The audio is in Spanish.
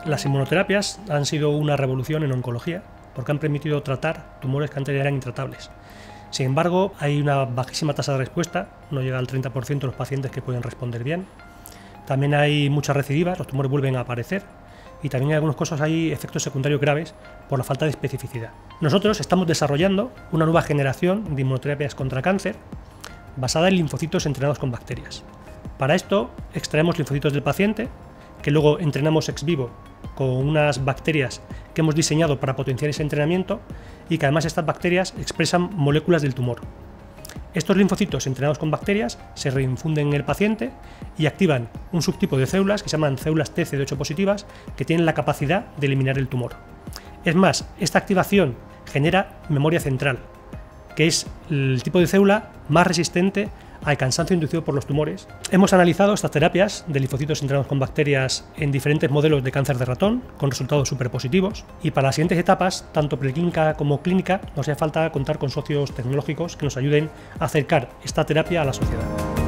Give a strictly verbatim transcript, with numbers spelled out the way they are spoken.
Las inmunoterapias han sido una revolución en oncología porque han permitido tratar tumores que antes eran intratables. Sin embargo, hay una bajísima tasa de respuesta, no llega al treinta por ciento de los pacientes que pueden responder bien. También hay muchas recidivas, los tumores vuelven a aparecer y también en algunos casos hay efectos secundarios graves por la falta de especificidad. Nosotros estamos desarrollando una nueva generación de inmunoterapias contra cáncer basada en linfocitos entrenados con bacterias. Para esto extraemos linfocitos del paciente, que luego entrenamos ex vivo con unas bacterias que hemos diseñado para potenciar ese entrenamiento y que además estas bacterias expresan moléculas del tumor. Estos linfocitos entrenados con bacterias se reinfunden en el paciente y activan un subtipo de células que se llaman células T C D ocho positivas que tienen la capacidad de eliminar el tumor. Es más, esta activación genera memoria central, que es el tipo de célula más resistente al cansancio inducido por los tumores. Hemos analizado estas terapias de linfocitos entrenados con bacterias en diferentes modelos de cáncer de ratón, con resultados superpositivos, y para las siguientes etapas, tanto preclínica como clínica, nos hace falta contar con socios tecnológicos que nos ayuden a acercar esta terapia a la sociedad.